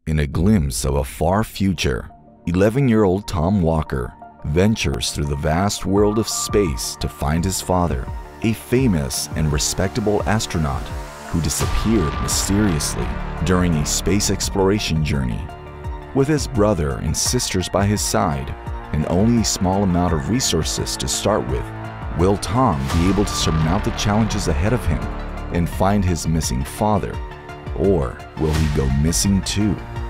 In a glimpse of a far future, 11-year-old Tom Walker ventures through the vast world of space to find his father, a famous and respectable astronaut who disappeared mysteriously during a space exploration journey. With his brother and sisters by his side and only a small amount of resources to start with, will Tom be able to surmount the challenges ahead of him and find his missing father? Or will he go missing too?